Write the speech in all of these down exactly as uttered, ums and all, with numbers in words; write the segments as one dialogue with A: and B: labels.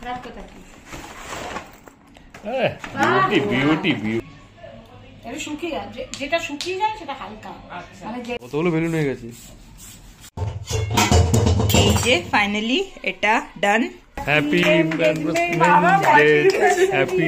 A: Beauty beauty beauty
B: এটা শুকিয়ে যায়, যেটা শুকিয়ে যায় সেটা হালকা। মানে
A: কতগুলো বেলুন হয়ে গেছে।
C: এই যে ফাইনালি এটা done.
A: Happy happy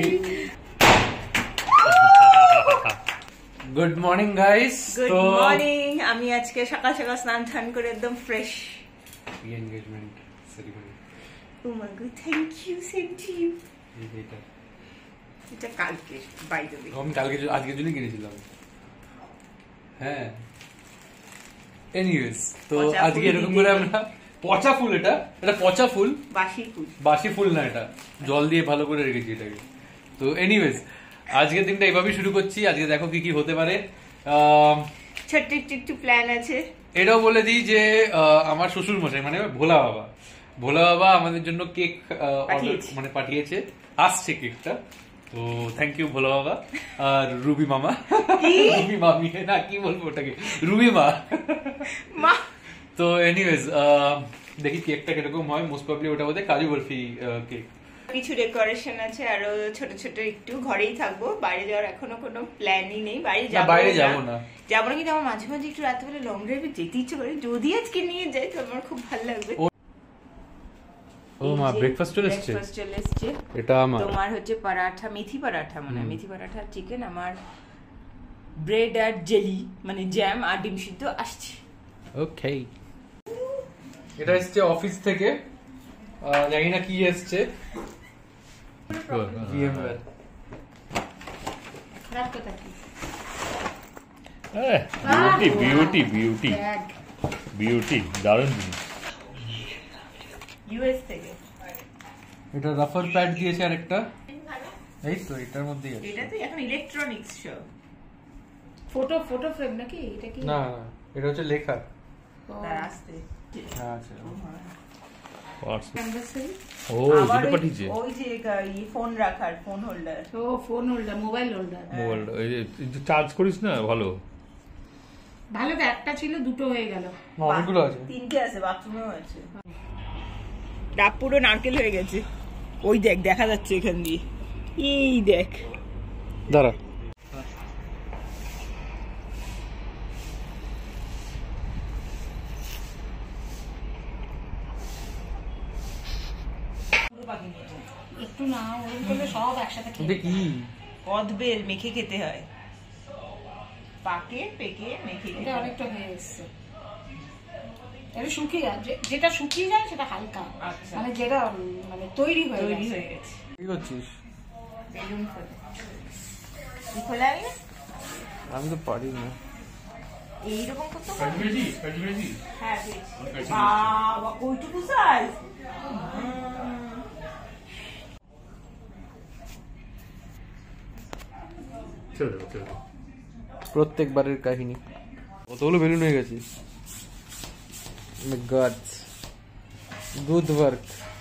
A: good morning guys.
C: Good morning. আমি আজকে সকাল সকাল স্নান টান করে একদম fresh.
A: Engagement ceremony.
C: Oh my god, thank you, same to you.
A: এটা
C: এটা কালকে বাই দ্য ওয়ে।
A: আমি কালকে আজকে জন্য কিনেছিলাম। হ্যাঁ এনিওয়েজ, তো আজকে এরকম করে আমরা পচা ফুল, এটা এটা পচা ফুল,
C: বাসি ফুল,
A: বাসি ফুল না, এটা জল দিয়ে ভালো করে রেখেছি এটাকে। তো এনিওয়েজ আজকের দিনটা এইভাবেই শুরু করছি। আজকে দেখো কি কি হতে পারে।
C: ছোট্ট একটু একটু প্ল্যান আছে।
A: এটাও বলে দিই যে আমার শ্বশুর মশাই মানে ভোলা বাবা, ভোলা বাবা আমাদের জন্য কেক মানে পাঠিয়েছে, আসছে কেকটা। তো থ্যাংক ইউ ভোলা বাবা। আর রুবি মামা, রুবি মামি না কি বলবো ওটাকে, রুবি মা
C: মা।
A: তো এনিওয়েজ দেখি কেকটা কিরকম হয়। মোস্ট প্রবাবলি ওটা বোধহয় কাজু বরফি কেক। কিছু
C: ডেকোরেশন আছে, আরো ছোট ছোট একটু। ঘরেই থাকবো, বাইরে যাওয়ার এখনো কোনো প্ল্যানই নেই। বাইরে যাবো,
A: বাইরে যাবো না
C: যাবো না কিন্তু আমার মাঝে মাঝে একটু রাত্রে লং ড্রাইভে যেতে ইচ্ছে করে। যদি আজকে নিয়ে যাই তো আমার খুব ভালো লাগবে।
A: ও মা, ব্রেকফাস্ট চলে এসেছে।
C: ব্রেকফাস্ট চলে এসেছে।
A: এটা আমার,
C: তোমার হচ্ছে পরাঠা, মেথি পরাঠা মানে মেথি পরাঠা চিকেন। আমার ব্রেড আর জেলি মানে জ্যাম আর ডিম সিদ্ধ আসছে।
A: ওকে, এটা এসছে অফিস থেকে, জানি না কি এসছে। VMware. Beauty beauty beauty beauty দারুণ জিনিস।
C: ইউএস থেকে
A: এটা রাফার প্যাড দিয়েছে আরেকটা। এই তো এটার মধ্যেই আছে।
C: এটা তো এখন ইলেকট্রনিক্স সব।
B: ফটো ফটো ফ্রেম নাকি এটা? কি
A: না না, এটা হচ্ছে লেখা।
C: তার আসছে।
A: হ্যাঁ আছে।
B: অ্যানিভার্সারি।
A: ও যেটা পাঠিয়েছে
C: ওই যে এই ফোন রাখার phone holder.
B: Oh phone holder, mobile holder.
A: Mobile এই যে চার্জ করিস না, ভালো
B: ভালো তো। একটা ছিল, দুটো হয়ে গেল।
A: অনেকগুলো আছে,
C: তিনটে আছে, বাথরুমেও আছে। ডাব পুরো নারকেল হয়ে গেছে। ওই দেখ, দেখা যাচ্ছে এখান দিয়ে। এই দেখ,
A: দাঁড়া।
B: একটু না, ওরকম করলে সব একসাথে খেতে।
A: কি
C: কদবেল মেখে খেতে হয়, পাকে পেকে মেখে।
B: এটা অনেকটা হয়ে এসছে। এটা শুকিয়ে যায়, যেটা শুকিয়ে যায় সেটা হালকা। মানে যেটা মানে তৈরি হয়ে
C: তৈরি হয়ে গেছে।
A: কি করছিস?
C: বেলুন ফোলে। তুই খোলাই?
A: আমি তো পারি না।
C: এইরকম করতে হবে।
A: কাটবেজি কাটবেজি।
C: হ্যাঁ, বাবা কইটুকু সাইজ।
A: চলো চলো, প্রত্যেকবারের কাহিনী। কতগুলো বেলুন হয়ে গেছে। Good work.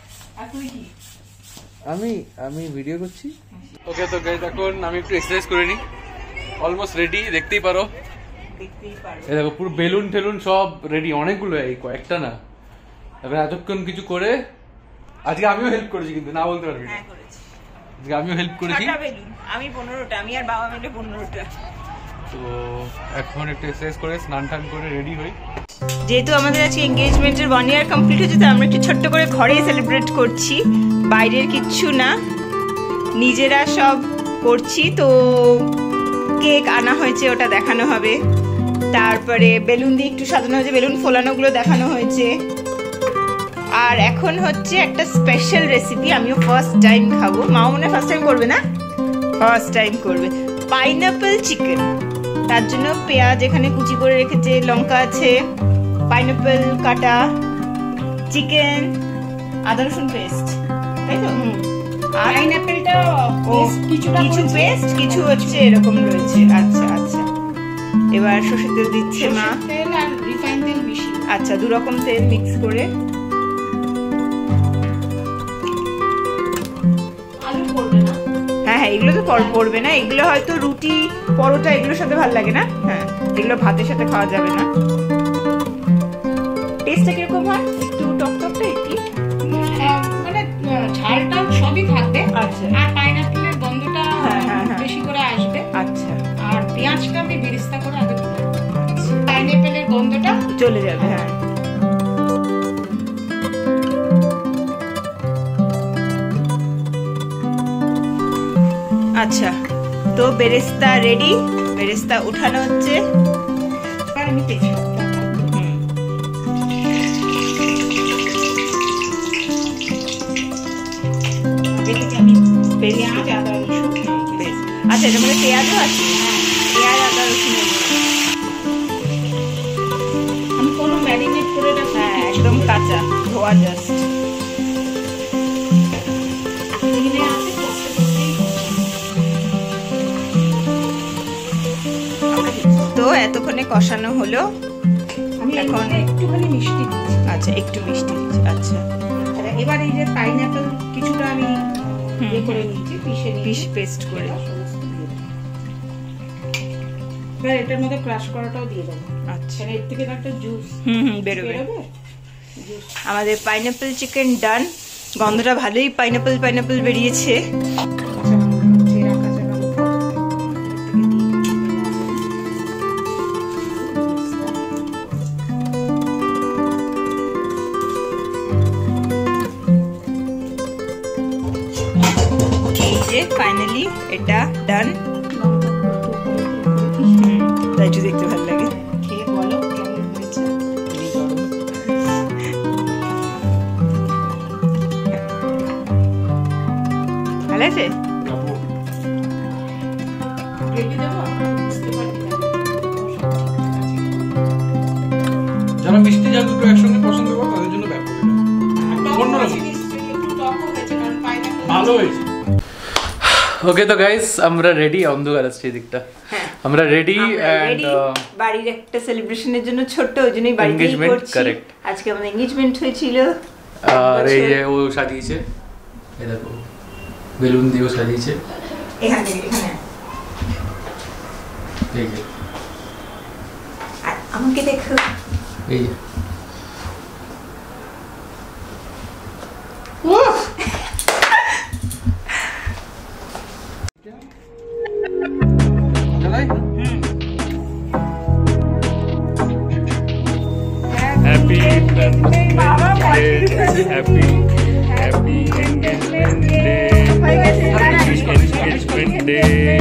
A: আমি আমি ভিডিও করছি। ওকে, তো গাইস এখন আমি একটু এক্সারসাইজ করে নিই। অলমোস্ট রেডি, দেখতেই পারো।
C: দেখতেই পারো।
A: এই দেখো পুরো বেলুন টেলুন সব রেডি, অনেকগুলো, এই কয়েকটা না। এবার এতক্ষণ কিছু করে আজকে আমিও হেল্প করেছি, কিন্তু না বলতে পারবি না।
C: হ্যাঁ করেছি,
A: আজকে আমিও হেল্প করেছি।
C: আমি পনেরোটা, আমি আর বাবা মিলে পনেরোটা।
A: তো এখন একটু এক্সারসাইজ করে স্নান টান করে রেডি হই।
C: যেহেতু আমাদের আজকে এনগেজমেন্টের ওয়ান ইয়ার কমপ্লিট হচ্ছে, তো আমরা একটু ছোট্ট করে ঘরেই সেলিব্রেট করছি। বাইরের কিচ্ছু না, নিজেরা সব করছি। তো কেক আনা হয়েছে, ওটা দেখানো হবে। তারপরে বেলুন দিয়ে একটু সাজানো হয়েছে, বেলুন ফোলানোগুলো দেখানো হয়েছে। আর এখন হচ্ছে একটা স্পেশাল রেসিপি, আমিও ফার্স্ট টাইম খাবো। মাও মনে ফার্স্ট টাইম করবে না? ফার্স্ট টাইম করবে পাইনাপেল চিকেন। তার জন্য পেঁয়াজ এখানে কুচি করে রেখেছে, লঙ্কা আছে, পাইনাপেল কাটা, চিকেন, আদা রসুন পেস্ট, তাই তো? আর
B: পাইনাপেলটা
C: কিছুটা কিছু পেস্ট, কিছু হচ্ছে এরকম রয়েছে। আচ্ছা আচ্ছা, এবার সরষের তেল দিচ্ছে মা।
B: তেল আর রিফাইন তেল মিশিয়ে।
C: আচ্ছা, দু রকম তেল মিক্স করে।
B: আলু পড়বে না?
C: হ্যাঁ হ্যাঁ, এগুলো তো পড়বে না। এগুলো হয়তো রুটি, পরোটা এগুলোর সাথে ভালো লাগে না। হ্যাঁ, এগুলো ভাতের সাথে খাওয়া যাবে না। টেস্টটা কিরকম হয়? একটু টক টক টাইপ কি?
B: মানে ঝালটাও
C: আচ্ছা, তো বেরেস্তা রেডি, বেরেস্তা উঠানো হচ্ছে।
B: আমি তেজপাতা পেঁয়াজ আদা রসুন।
C: আচ্ছা, এটার মধ্যে পেঁয়াজও আছে? পেঁয়াজ আদা রসুন
B: আমি কোনো ম্যারিনেট করে রাখি?
C: হ্যাঁ, একদম কাঁচা, ধোয়া জাস্ট। তো এতক্ষণে কষানো হলো, এখন
B: একটুখানি মিষ্টি দিচ্ছি।
C: আচ্ছা, একটু মিষ্টি দিচ্ছি। আচ্ছা,
B: এবার এই যে পাইনাপেল কিছুটা আমি ইয়ে করে নিয়েছি, পিষে
C: পিস পেস্ট করে।
B: এবার এটার মধ্যে ক্রাশ করাটাও দিয়ে দেবো।
C: আচ্ছা,
B: এর থেকে একটা জুস
C: হুম হুম বেরোবে। আমাদের পাইনাপেল চিকেন ডান। গন্ধটা ভালোই পাইনাপেল পাইনাপেল বেরিয়েছে। ফাইনালি এটা ডান। তাই একটু দেখতে ভালো লাগে।
B: খেয়ে বলো কেমন হয়েছে।
C: ভালো আছে?
A: যারা মিষ্টি যা দুটো একসঙ্গে পছন্দ করে তাদের জন্য ব্যাপক ভালো হয়েছে। ওকে তো গাইস, আমরা রেডি। অন্ধকার আসছে এদিকটা, আমরা রেডি এন্ড
C: বাড়ির একটা সেলিব্রেশনের জন্য ছোট্ট, ওই জন্যই বাড়িতেই করছি।
A: কারেক্ট,
C: আজকে আমাদের এনগেজমেন্ট হয়েছিল।
A: আর এই যে ও সাজিয়েছে, এই দেখো বেলুন দিয়েও সাজিয়েছে।
C: এখানে এখানে
A: এই যে
C: আমাকে দেখো,
A: এই যে
D: Happy happy happy engagement day, happy engagement day.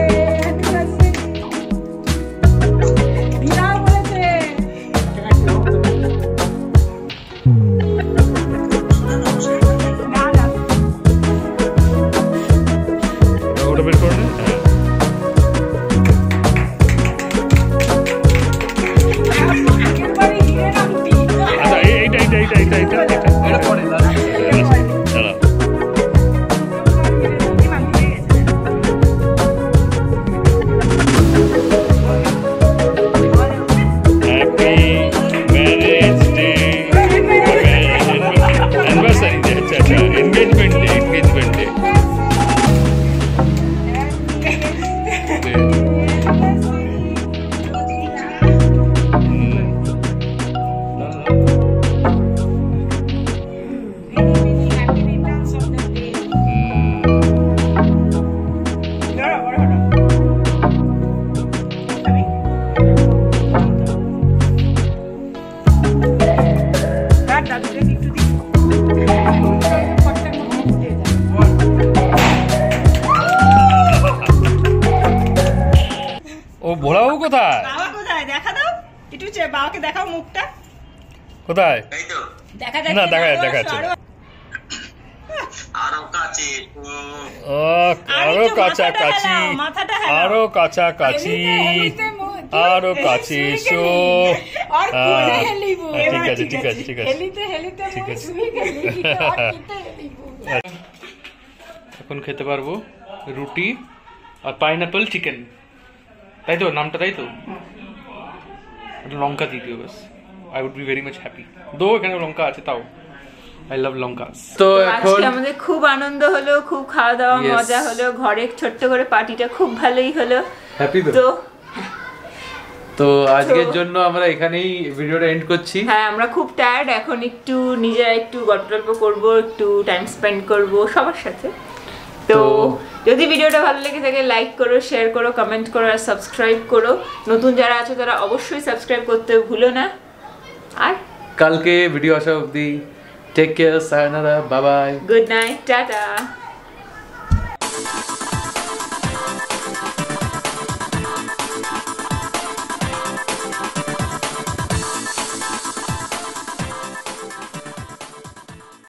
D: ওটা বের করো না। আচ্ছা, এইটা এইটা এইটা এইটা এইটা এটা পরে দাঁড়া। Happy marriage day, anniversary day. আচ্ছা আচ্ছা, এনগেজমেন্ট ডে, এনগেজমেন্ট ডে। ও ভোলাও কোথায়?
C: বাবা কোথায়? দেখা দাও একটু, বাবাকে দেখাও মুখটা।
D: কোথায়?
C: দেখা যাচ্ছে
D: না, দেখা দেখা যাচ্ছে।
E: আরো কাছে,
D: ও আরো কাছাকাছি, আরো কাছাকাছি, আরো কাছে এসো। ঠিক আছে ঠিক আছে ঠিক আছে ঠিক আছে।
A: এখন খেতে পারবো রুটি আর পাইনাপেল চিকেন, তাই তো নামটা? তাই তো, লঙ্কা দিয়ে দিও বাস। I would be very much happy. দো এখানে লঙ্কা আছে তাও, আই লাভ লঙ্কা। তো এখন
C: আমাদের খুব আনন্দ হলো, খুব খাওয়া দাওয়া মজা হলো, ঘরে ছোট্ট করে পার্টিটা খুব ভালোই হলো।
A: হ্যাপি তো তো আজকের জন্য আমরা এখানেই ভিডিওটা এন্ড করছি।
C: হ্যাঁ, আমরা খুব টায়ার্ড এখন, একটু নিজেরা একটু গল্প টল্প করবো, একটু টাইম স্পেন্ড করবো সবার সাথে। তো যদি ভিডিওটা ভালো লেগে থাকে লাইক করো, শেয়ার করো, কমেন্ট করো আর সাবস্ক্রাইব করো। নতুন যারা আছো তারা অবশ্যই সাবস্ক্রাইব করতে ভুলো না। আর
A: কালকে ভিডিও আসা অবধি take care, sayonara, bye bye,
C: good night, tata.